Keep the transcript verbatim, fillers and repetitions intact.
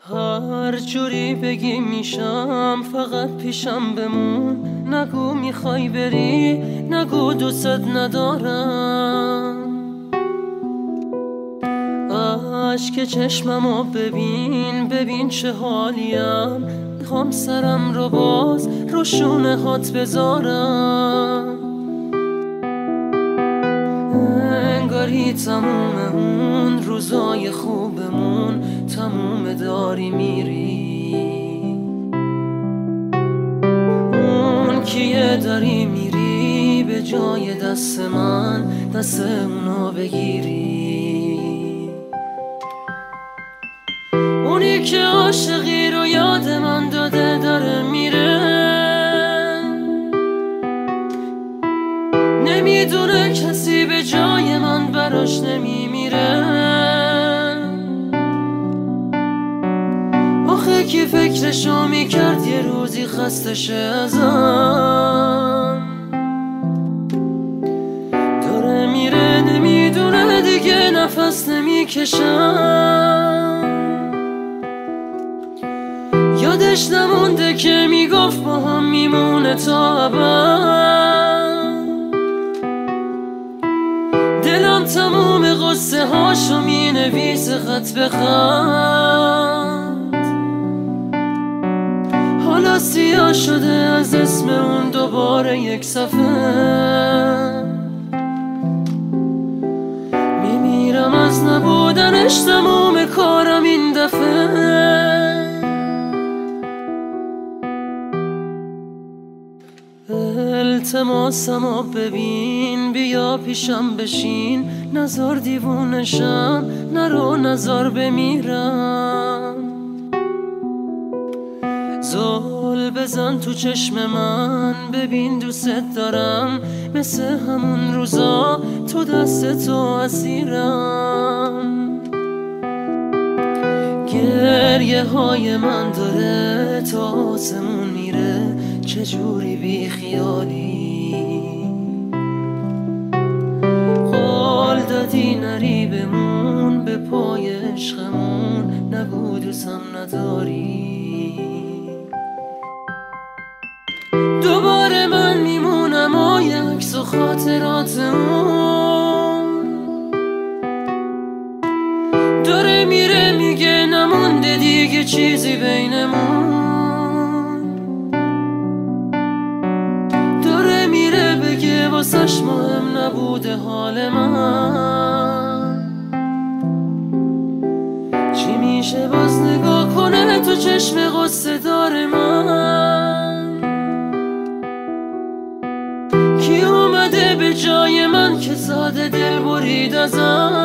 هر جوری بگی میشم، فقط پیشم بمون. نگو میخوای بری، نگو دوست ندارم. عشق چشممو ببین، ببین چه حالیم. میخوام سرم رو باز رو شونه هات بذارم. انگاری تموم اون روزای خوبمون تموم داری میری. اون کیه داری میری به جای دست من، دست اونو بگیری. اونی که عاشقی رو یاد من داده داره میره. نمیدونه کسی به جای من براش نمیمیره. آخه کی فکرشو میکرد یه روزی خسته شه ازم. داره میره نمیدونه دیگه نفس نمیکشم. یادش نمونده که میگفت با هم میمونه تا ابد. دلم تموم قصه هاشو مینویسه خط به خط. حالا سیاه شده از اسم اون دوباره یک صفحه. میمیرم از نبودنش، تموم کارم این دفعه. التماسمو ببین، بیا پیشم بشین. نزار دیوونشم، نرو نزار بمیرم. زل بزن تو چشم من، ببین دوست دارم. مثل همون روزا تو دست تو اسیرم. گریه های من داره تا آسمون میره. چجوری بی خیالی قول دادی نری بمون به پای عشقمون. نگو دوستم نداری. دوباره من میمونم و یه عکس و خاطراتمون. داره میره میگه نمونده دیگه چیزی بینمون. واسش مهم نبوده حال من. چی میشه باز نگاه کنه تو چشم غصه دار من. کی اومده به جای من که ساده دل برید ازم.